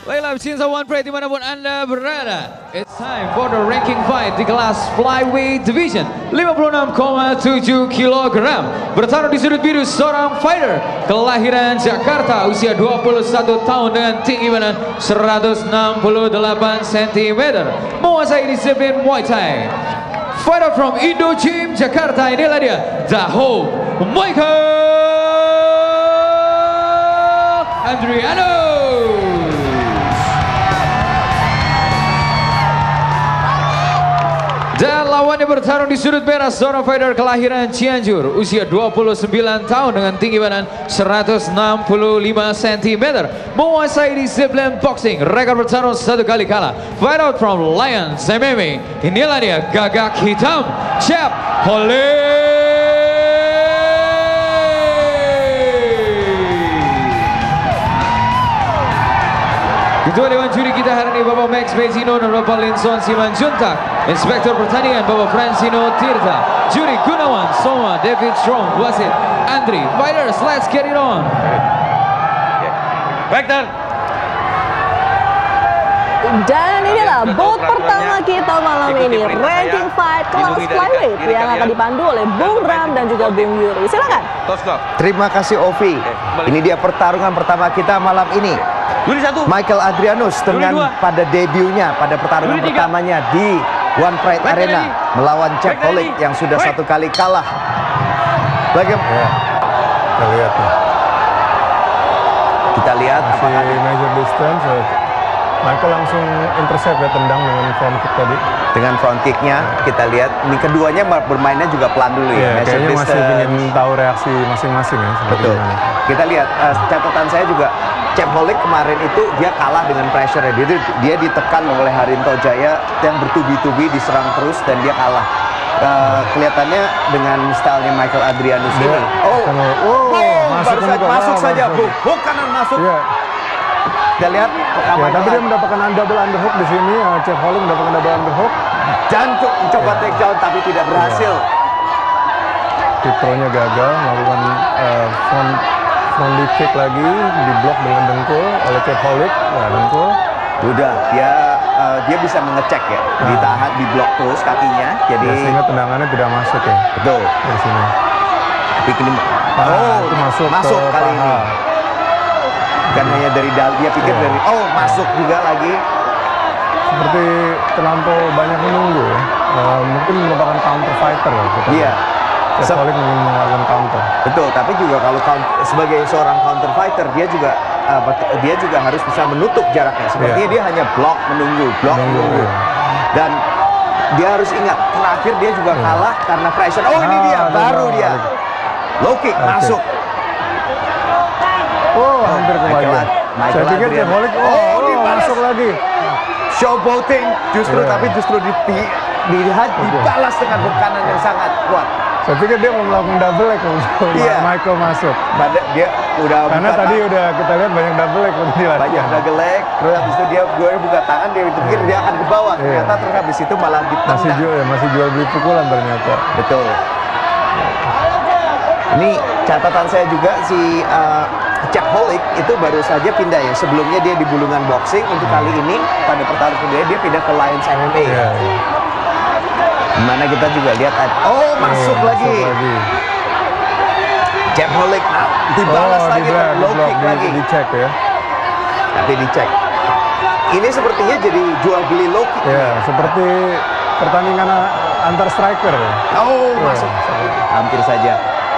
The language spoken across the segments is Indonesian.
Baiklah, pecinta One Pride dimanapun Anda berada. It's time for the ranking fight di kelas Flyweight Division 56,7 kg. Bertarung di sudut biru seorang fighter kelahiran Jakarta, usia 21 tahun dengan tinggi badan 168 cm. Menguasai disiplin Muay Thai. Fighter from Indo Gym Jakarta, inilah dia, Daho Michael Adriano. Dan lawannya bertarung di sudut merah, seorang fighter kelahiran Cianjur, usia 29 tahun dengan tinggi badan 165 cm. Menguasai disiplin boxing, rekor bertarung 1 kali kalah. Fight out from Lions MMA, inilah dia, gagak hitam, Chep Holik. Ketua Dewan Juri kita hari ini Bapak Max Bezino dan Bapak Linson Simanjuntak, Inspektur Pertandingan Bapak Francino Tirta, Juri Gunawan Soma, David Strong, Wasit Andri. Fighters, let's get it on. Back then. Dan inilah bout pertama kita malam ini, ranking fight kelas flyweight yang akan dipandu oleh Bung Ram dan juga Bung Yuri. Silakan. Terima kasih Ovi. Ini dia pertarungan pertama kita malam ini. Michael Adrianus dengan pada debutnya pada pertarungan pertamanya di One Pride Arena melawan Chep Holik yang sudah 1 kali kalah. Bagaimana? Kita lihat apakah di measure distance, Michael langsung intercept ya, tendang dengan front kick tadi. Dengan front kicknya kita lihat ini keduanya bermainnya juga pelan dulu ya. Kayaknya masih ingin tahu reaksi masing-masing ya. Betul. Kita lihat catatan saya juga. Chep Holik kemarin itu dia kalah dengan pressure ya. Dia ditekan oleh Harinto Jaya yang bertubi-tubi diserang terus dan dia kalah. Kelihatannya dengan stylenya Michael Adrianus ini. Masuk saja, hook kanan masuk. Yeah. Kita lihat. Tapi dia mendapatkan double underhook di sini. Chep Holik mendapatkan double underhook. Dan coba takedown tapi tidak berhasil. Tip-throw-nya gagal, melakukan front leg kick lagi, diblok dengan dengkul oleh Chep Holik. Nah, dengkul. Udah, dia bisa mengecek ya, ditahan, diblok terus kakinya. Jadi sehingga tendangannya tidak masuk ya. Betul. Di sini. Tapi itu masuk kali ini. Bukan hanya dari dia pikir dari masuk juga lagi. Seperti terlampau banyak menunggu ya. Mungkin merupakan counter fighter ya. Iya. Chep Holik ingin melakukan counter. Betul, tapi juga kalau sebagai seorang counter fighter dia juga harus bisa menutup jaraknya. Sepertinya dia hanya blok menunggu. Dan dia harus ingat terakhir dia juga kalah karena pressure. Ini dia, baru dia low kick masuk. Hampir kembali. Saya pikir Chep Holik masuk lagi. Showboating tapi justru dibalas dengan hook kanan yang sangat kuat. Saya pikir dia mau melakukan double leg Michael masuk. Dia karena tadi udah kita lihat banyak double leg di latihan. Banyak double leg, terus habis itu dia buka tangan, dia pikir dia akan ke bawah. Ternyata terus habis itu malah ditendang. Masih jual beli pukulan ternyata. Betul. Ini catatan saya juga si Chep Holik itu baru saja pindah ya. Sebelumnya dia di Bulungan Boxing, untuk kali ini pada pertarungan kedua dia pindah ke Lions MMA. Mana kita juga lihat masuk lagi. Chep Holik dibalas lagi low kick lagi. Dicek ya. Tapi dicek. Ini sepertinya jadi jual beli low kick. Ya, seperti pertandingan antar striker. Masuk. Hampir saja.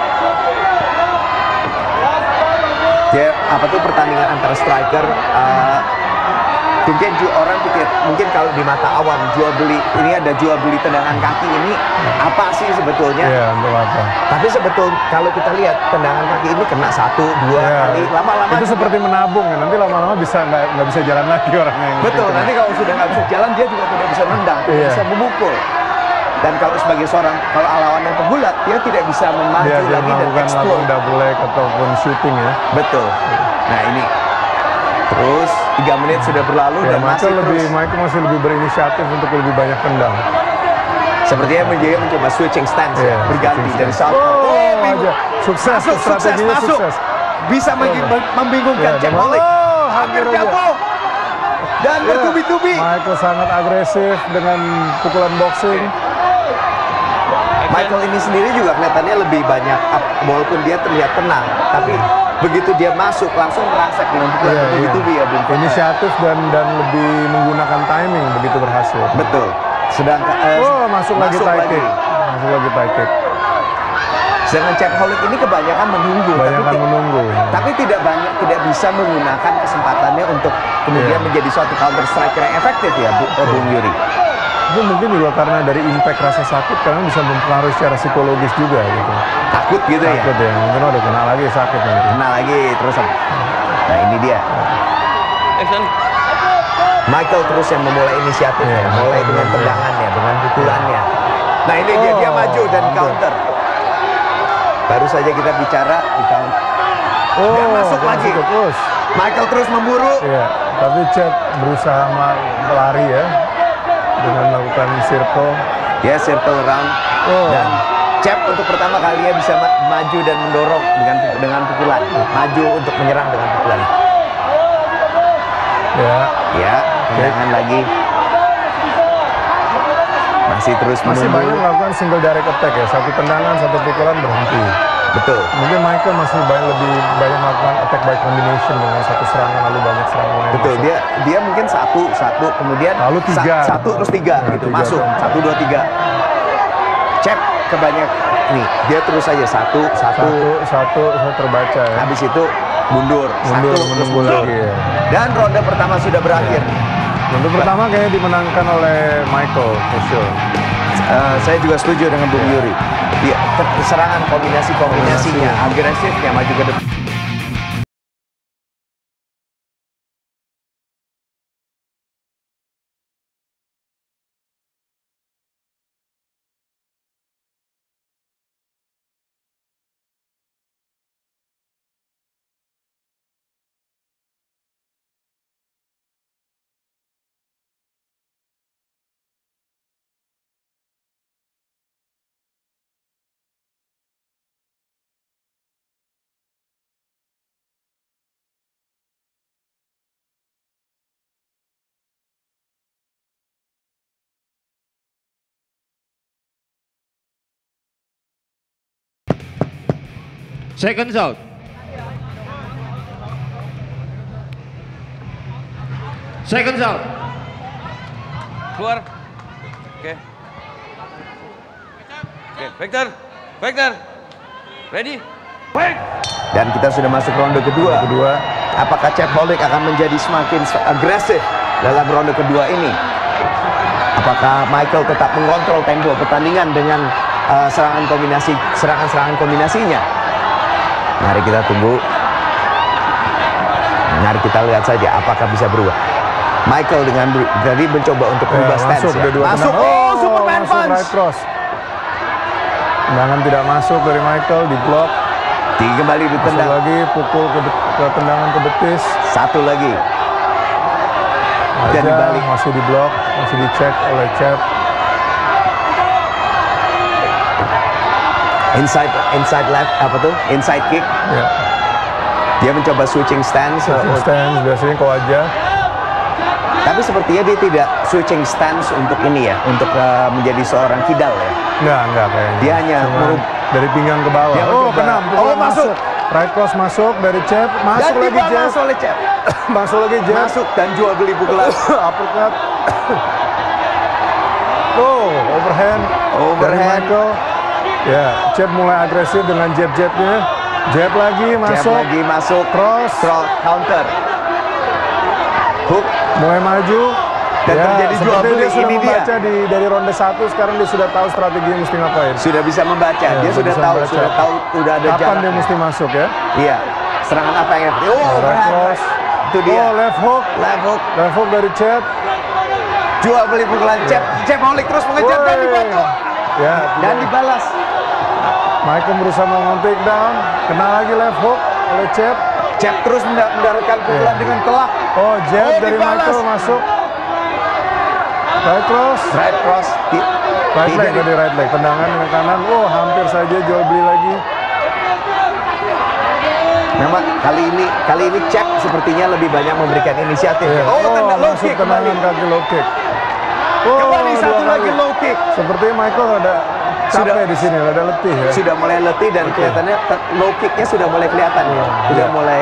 Ya, pertandingan antar striker. Mungkin orang pikir, mungkin kalau di mata awam jual beli ini ada jual beli tendangan kaki ini apa sih sebetulnya? Iya, untuk apa? Tapi sebetulnya kalau kita lihat tendangan kaki ini kena 1, 2 kali, lama-lama itu seperti menabung ya. Nanti lama-lama nggak bisa jalan lagi orangnya. Betul. Nanti kalau sudah nggak bisa jalan dia juga tidak bisa nendang, tidak bisa memukul. Dan kalau sebagai kalau lawan yang pegulat dia tidak bisa memaju lagi dan explode double leg ataupun shooting ya. Betul. Nah ini. Terus 3 menit sudah berlalu dan Michael masih lebih berinisiatif untuk lebih banyak tendang. Sepertinya dia mencoba switching stance berganti dari southpaw. Sukses. Bisa membingungkan Chep Holik. Hampir jatuh. Dan bertubi-tubi. Michael sangat agresif dengan pukulan boxing. Michael ini sendiri juga kelihatannya lebih banyak up, walaupun dia terlihat tenang, tapi begitu dia masuk langsung merangsek dengan pukulan bertubi-tubi ya, Bung. Inisiatif dan lebih menggunakan timing begitu berhasil. Betul. Sedangkan masuk lagi tie kick. Masuk lagi tie kick. Sedangkan Chapaholic ini kebanyakan menunggu, tapi tidak bisa menggunakan kesempatannya untuk kemudian menjadi suatu counter striker yang efektif ya, Bung Yuri. Itu mungkin juga karena dari impact rasa sakit, karena bisa mempengaruhi secara psikologis juga gitu. Takut gitu ya? Takut ya, mungkin udah kena lagi sakit nanti. Kena lagi terus. Nah ini dia. Michael terus yang memulai inisiatifnya, mulai dengan tendangannya, dengan pukulannya. Nah ini dia maju dan counter. Baru saja kita bicara di counter. Dan masuk lagi. Michael terus memburu. Iya, tapi Chap berusaha melari ya dengan melakukan circle. Ya, circle around. Dan Chap untuk pertama kalinya bisa maju dan mendorong dengan pukulan. Maju untuk menyerang dengan pukulan. Ya, tendangan lagi. Masih terus masih menunggu. banyak melakukan single direct attack ya, satu tendangan, satu pukulan berhenti. Betul. Mungkin Michael masih lebih banyak melakukan attack by combination dengan satu serangan lalu banyak serangan. Betul, dia mungkin satu kemudian lalu tiga, satu terus tiga gitu tiga, masuk 1 2 3. Chap kebanyak nih, dia terus saja satu terbaca ya. Habis itu mundur terus mundur. Lagi, ya. Dan ronde pertama sudah berakhir. Ronde pertama kayaknya dimenangkan oleh Michael for sure. Saya juga setuju dengan Bung Yuri. Dia serangan kombinasinya, agresifnya maju ke depan. Seconds out. Seconds out. Keluar. Oke. Victor. Ready? Fight. Dan kita sudah masuk ronde kedua. Apakah Chapaholic akan menjadi semakin agresif dalam ronde kedua ini? Apakah Michael tetap mengontrol tempo pertandingan dengan serangan kombinasinya? Mari kita tunggu. Mari kita lihat saja apakah bisa berubah. Michael dari mencoba untuk berubah stance. Masuk. Superman punch. Right cross. Tendangan tidak masuk dari Michael, di blok. Kembali ditendang. Lagi pukul ke tendangan ke betis. Satu lagi. Dan dibalik. Masih di blok, masih dicek oleh Chap. Inside left inside kick. Ya. Dia mencoba switching stance. Biasanya kau aja. Tapi sepertinya dia tidak switching stance untuk ini ya, untuk menjadi seorang kidal ya. Enggak kayaknya. Dia hanya dari pinggang ke bawah. Kena. Masuk. Right cross masuk dari Chap. Masuk dan lagi Chap. oleh Chap. Masuk lagi Chap. Masuk dan jual beli pukulan. Uppercut. Overhand. Dari Michael. Ya, Chap mulai agresif dengan jab-jabnya. Jab lagi masuk. Cross. Counter. Hook. Mulai maju. Dan terjadi jual beli. Dia sudah membaca dari ronde 1, sekarang dia sudah tahu strategi yang mesti ngapain. Sudah bisa membaca. Dia sudah tahu sudah ada kapan jarak. dia mesti masuk ya. Iya. Serangan apa yang cross. Itu dia. Left hook dari Chap. Jual beli pukulan Chap. Chapaholic terus mengejar dan dibantu. Ya, dan dibalas. Michael berusaha melakukan takedown, kena lagi left hook oleh Chap. Chap terus mendaratkan pukulan dengan kelak. Jab dari Michael masuk. Right cross. Right leg dari right leg. Tendangan dengan kanan. Hampir saja jual beli lagi. Memang kali ini Chap sepertinya lebih banyak memberikan inisiatif. Oh, kena low masuk kick kembali. tendangan kaki low kick. Kembali dua satu lagi kali. low kick. Sepertinya Michael ada capek di sini, ada letih ya. Sudah mulai letih dan kelihatannya low kicknya sudah mulai kelihatan ya. Sudah mulai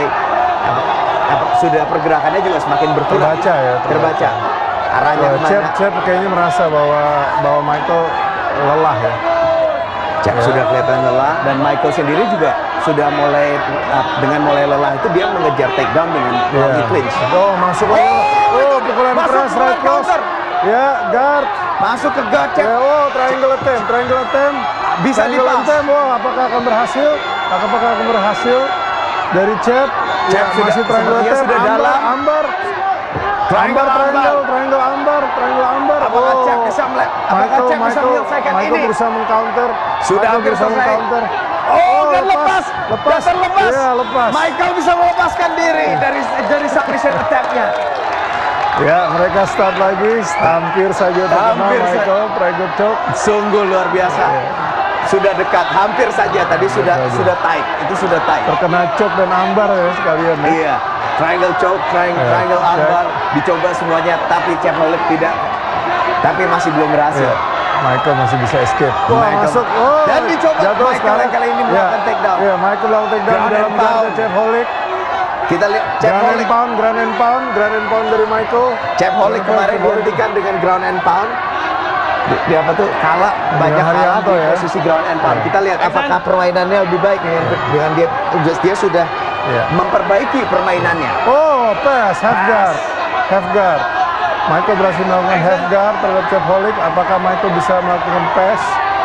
sudah pergerakannya juga semakin berkurang. Terbaca ya. Terbaca. Arahnya kemana? Chap kayaknya merasa bahwa Michael lelah ya. Chap sudah kelihatan lelah dan Michael sendiri juga sudah mulai dengan mulai lelah itu dia mengejar takedown dengan long clinch. Oh, masuk lagi. Oh, pukulan masuk keras pukulan right cross. counter. Ya, guard. Masuk ke guard Chap. Ya, oh, triangle attempt. Bisa Triangle dipas. attempt. Oh, apakah akan berhasil? Apakah akan berhasil dari Chap? Ya, Chap masih sudah- triangle sepertinya attempt. sudah dalam. Ambar. Triangle Triangle ambar. Apakah Oh. Chap bisa menyelesaikan Michael ini? berusaha mengcounter. Sudah Michael hampir berusaha selesai. mengcounter. Oh, dan lepas. Lepas. Dan terlepas. Iya, lepas. Michael bisa melepaskan diri dari submission attack-nya. Ya, mereka start lagi. Hampir saja terkena Hampir saja. Michael. Triangle choke. Sungguh luar biasa. Sudah dekat, hampir saja tadi sudah tight. Itu sudah tight. Terkena choke dan ambar ya sekalian. Ya. Iya. Triangle choke, triangle armbar, dicoba semuanya tapi Chapholik tidak. Tapi masih belum berhasil. Ya. Michael masih bisa escape. Wah, Michael. masuk. Oh, Dan dicoba jatuh Michael sekarang. yang kali ini melakukan takedown. Ya, Michael melakukan takedown Ground di dalam and pound. Chapholik. Kita lihat Ground and pound dari Michael. Chapholik kemarin dihentikan dengan ground and pound. Dia apa tuh kalah banyak kalah Haryanto di ya. posisi ground and pound. Kita lihat apakah permainannya lebih baik dengan dia sudah memperbaiki permainannya. Oh, pass, half guard. Michael berhasil melakukan half guard terhadap Chapholik. Apakah Michael bisa melakukan pass?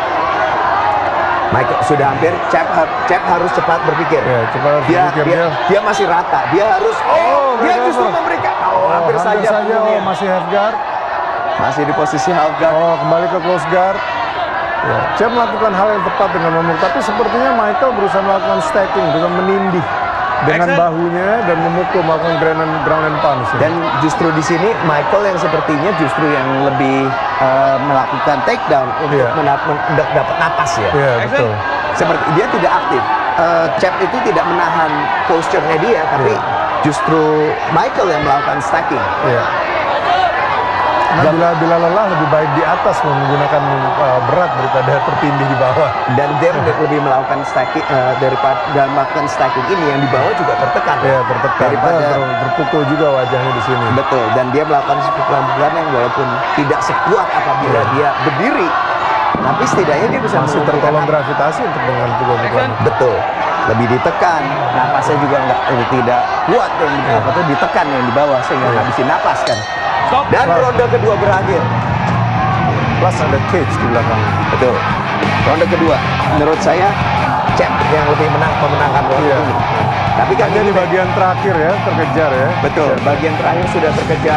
Michael sudah hampir. Chap harus cepat berpikir. Ya, cepat berpikir. Dia masih rata. Dia harus. Dia justru memberikan. Hampir saja. Masih half guard. Masih di posisi half guard. Oh, kembali ke close guard. Ya, Chap melakukan hal yang tepat dengan memukul, tapi sepertinya Michael berusaha melakukan stacking dengan menindih dengan bahunya dan memukul melakukan ground and pound. Dan justru di sini Michael yang sepertinya justru yang lebih melakukan takedown untuk dapat napas ya. Iya, betul. Seperti dia tidak aktif. Chap itu tidak menahan posturnya dia, tapi justru Michael yang melakukan stacking. Iya. Nah, bila lelah lebih baik di atas menggunakan berat daripada tertindih di bawah. Dan dia lebih melakukan stacking daripada melakukan stacking ini yang di bawah juga tertekan. Ya, tertekan. Daripada terpukul juga wajahnya di sini. Betul. Dan dia melakukan pukulan-pukulan yang walaupun tidak sekuat apabila dia berdiri, tapi setidaknya dia bisa masih tertolong gravitasi untuk dengan pukulan-pukulan. Betul. Lebih ditekan, napasnya juga tidak kuat yang ditekan yang di bawah sehingga ngabisin napas kan. Dan ronde kedua berakhir. Plus ada cage di belakang. Betul. Ronde kedua, menurut saya Chap yang lebih memenangkan ronde ini. Tapi kan hanya di bagian terakhir ya, terkejar ya. Betul. Bagian terakhir sudah terkejar.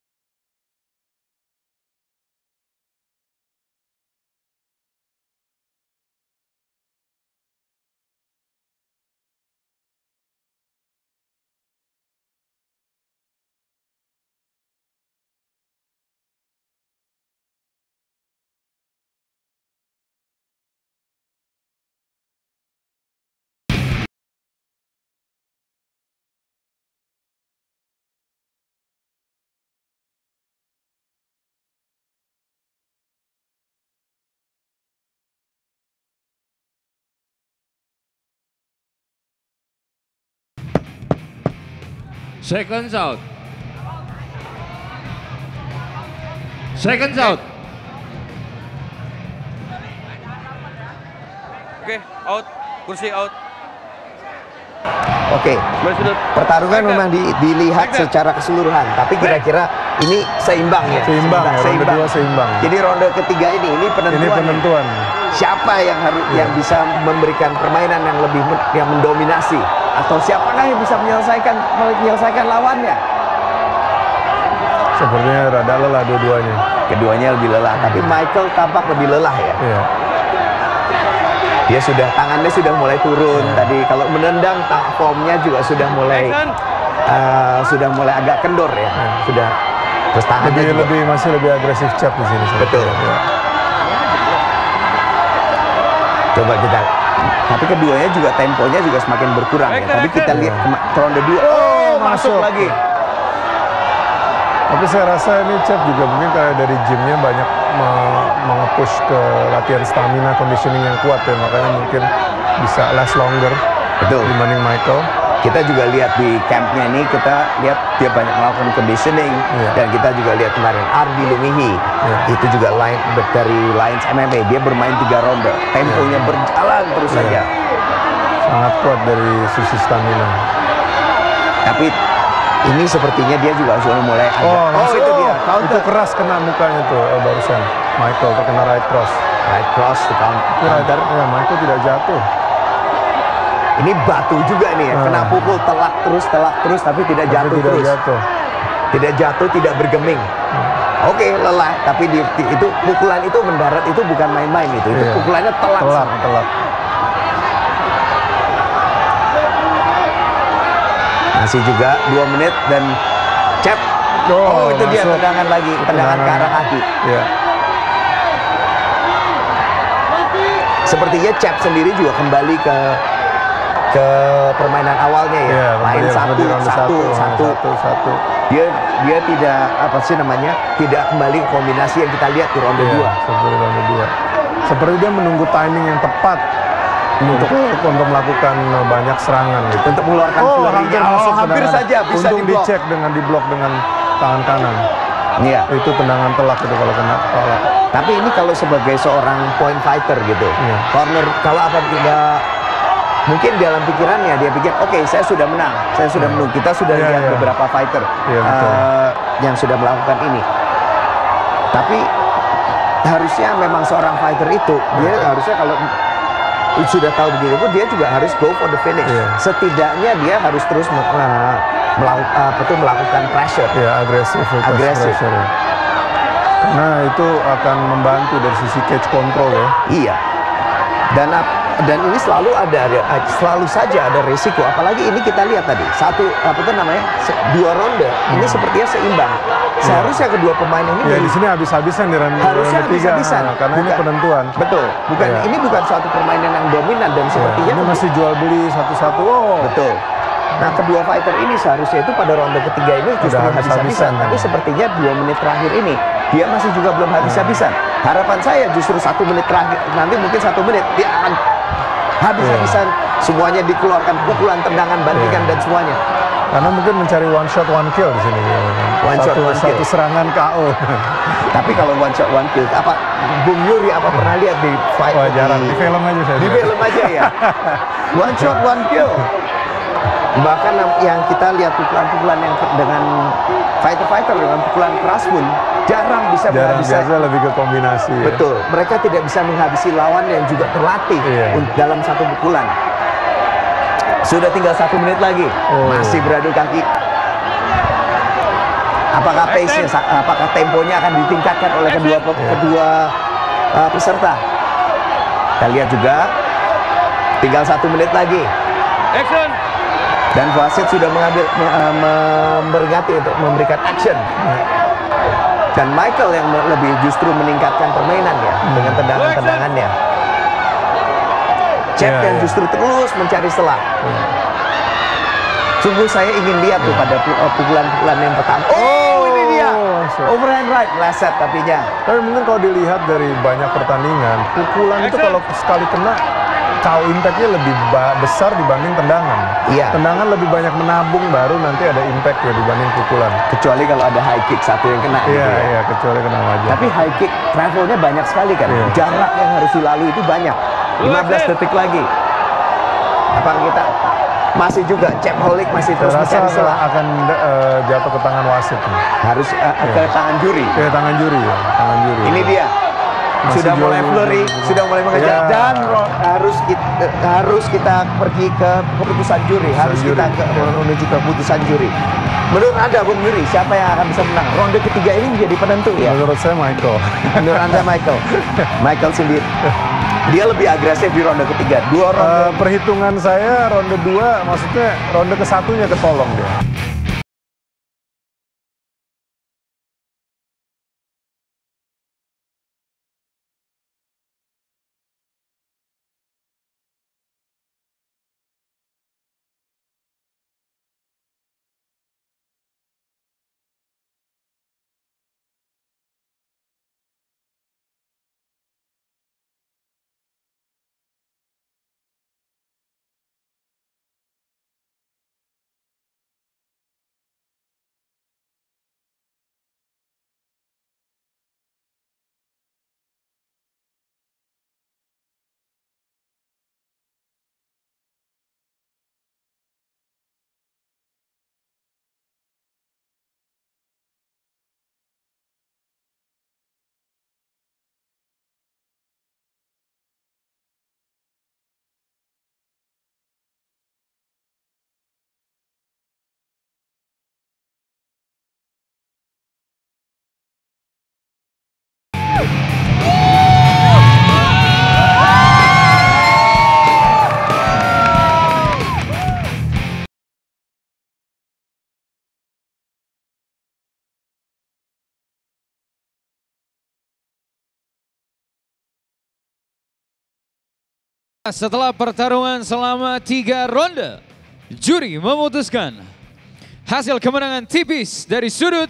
Seconds out. Seconds out. Oke, out. Kursi out. Oke. Pertarungan memang dilihat secara keseluruhan, tapi kira-kira ini seimbang ya. Seimbang. Jadi ronde ketiga ini penentuan. Siapa yang yang bisa memberikan permainan yang lebih yang mendominasi atau siapakah yang bisa menyelesaikan lawannya? Sepertinya rada lelah dua-duanya. Keduanya lebih lelah, tapi Michael tampak lebih lelah ya. Iya. Dia tangannya sudah mulai turun. Tadi kalau menendang formnya juga sudah mulai agak kendor ya. Sudah terus tangannya masih lebih agresif Chap di sini. Betul. Ya. Coba kita Tapi keduanya juga temponya juga semakin berkurang ya. Tapi kita lihat ronde 2. Oh, masuk lagi. Tapi saya rasa ini Chep juga mungkin kayak dari gymnya banyak menge-push ke latihan stamina, conditioning yang kuat ya. Makanya mungkin bisa last longer. Betul. Dibanding Michael. Kita juga lihat di campnya ini, kita lihat dia banyak melakukan conditioning. Dan kita juga lihat kemarin Ardi Lumihi. Itu juga dari Lions MMA. Dia bermain 3 ronde. Temponya berjalan terus saja. Sangat kuat dari sisi stamina. Tapi ini sepertinya dia juga sudah mulai agak... itu dia. Itu keras kena mukanya tuh barusan. Michael terkena right cross. Right cross di counter. Ya, Michael tidak jatuh. Ini batu juga nih ya, kena pukul telak terus tapi tidak jatuh terus. Tidak jatuh, tidak bergeming. Oke, lelah, tapi itu pukulan itu mendarat itu bukan main-main itu. Itu pukulannya telak. Masih juga 2 menit dan Chep. Oh, itu dia tendangan lagi, tendangan ke arah kaki. Sepertinya Chep sendiri juga kembali ke permainan awalnya ya, main satu. Dia tidak tidak kembali ke kombinasi yang kita lihat di ronde 2. Seperti dia menunggu timing yang tepat untuk melakukan banyak serangan gitu. Untuk mengeluarkan hampir saja bisa dicek dengan diblok dengan tangan kanan. Iya. Itu tendangan telak itu kalau kena kepala. Tapi ini kalau sebagai seorang point fighter gitu, corner kalau tidak mungkin dalam pikirannya dia pikir, oke, saya sudah menang, kita sudah lihat beberapa fighter yang sudah melakukan ini. Tapi harusnya memang seorang fighter itu dia harusnya kalau sudah tahu begitu pun dia juga harus go for the finish. Setidaknya dia harus terus melakukan pressure. Agresif. Pressure, ya. Karena itu akan membantu dari sisi cage control ya. Iya. Dan ini selalu saja ada resiko. Apalagi ini kita lihat tadi 2 ronde. Ini sepertinya seimbang. Seharusnya kedua pemain ini di sini habis-habisan di ronde harusnya 3 habis-habisan karena ini penentuan. Betul. Ini bukan suatu permainan yang dominan dan sepertinya ini masih jual beli satu-satu. Betul. Nah, kedua fighter ini seharusnya itu pada ronde ketiga ini justru habis-habisan. Tapi sepertinya 2 menit terakhir ini dia masih juga belum habis-habisan. Harapan saya justru 1 menit terakhir, nanti mungkin 1 menit dia akan habis-habisan, semuanya dikeluarkan, pukulan, tendangan, bantingan dan semuanya. Karena mungkin mencari one shot one kill di sini. Satu serangan KO. Tapi kalau one shot one kill, Bung Yuri pernah lihat di fight? Jarang, di film aja saya. Di film aja ya. One shot one kill. Bahkan yang kita lihat pukulan-pukulan yang dengan fighter dengan pukulan keras pun jarang bisa menghabiskan. Biasa lebih ke kombinasi. Betul, mereka tidak bisa menghabisi lawan yang juga terlatih dalam satu pukulan. Sudah tinggal 1 menit lagi, masih beradu kaki. Apakah pace-nya, apakah temponya akan ditingkatkan oleh kedua peserta? Kita lihat juga, tinggal 1 menit lagi. Dan wasit sudah memperingati untuk memberikan action. Dan Michael yang lebih justru meningkatkan permainan ya dengan tendangan-tendangannya. Chep yang justru terus mencari celah. Sungguh saya ingin lihat tuh pada pukulan-pukulan yang pertama. Ini dia. Overhand right, meleset tapinya. Tapi mungkin kalau dilihat dari banyak pertandingan, pukulan itu kalau sekali kena KO impact-nya lebih besar dibanding tendangan. Tendangan lebih banyak menabung, baru nanti ada impact ya dibanding pukulan. Kecuali kalau ada high kick satu yang kena. Iya, kecuali kena wajah. Tapi high kick travelnya banyak sekali kan. Jarak yang harus dilalui itu banyak. 15 detik lagi. Apakah kita masih juga Chep Holik masih terus mencari celah? Akan jatuh ke tangan wasit. Harus ke tangan juri. Ke tangan juri ya. Tangan juri. Ini dia. Sudah mulai flurry, sudah mulai mengejar dan harus kita pergi ke keputusan juri, kita menuju ke keputusan juri. Menurut Anda, Bung Yuri, siapa yang akan bisa menang? Ronde ketiga ini menjadi penentu ya? Menurut saya Michael. Menurut Anda Michael sendiri. Dia lebih agresif di ronde ketiga. Perhitungan saya ronde 2, maksudnya ronde ke-1-nya ketolong dia. Setelah pertarungan selama 3 ronde, juri memutuskan hasil kemenangan tipis dari sudut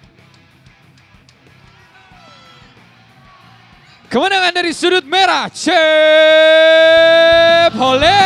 merah, Chipotle.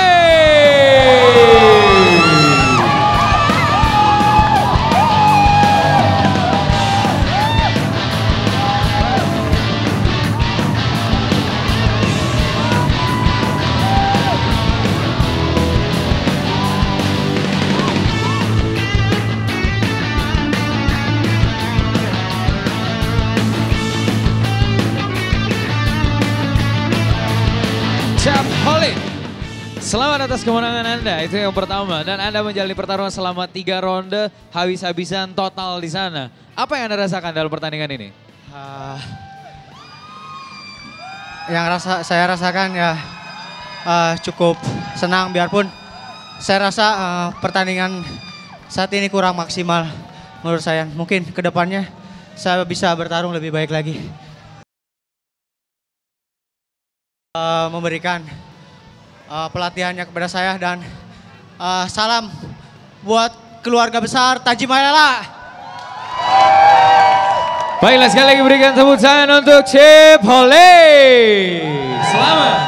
Selamat atas kemenangan Anda, itu yang pertama. Dan Anda menjalani pertarungan selama 3 ronde, habis-habisan total di sana. Apa yang Anda rasakan dalam pertandingan ini? Saya rasakan ya cukup senang, biarpun saya rasa pertandingan saat ini kurang maksimal menurut saya. Mungkin kedepannya saya bisa bertarung lebih baik lagi. Memberikan pelatihannya kepada saya dan salam buat keluarga besar Tajimalela. Baiklah, sekali lagi berikan tepuk tangan untuk Chipotle. Selamat.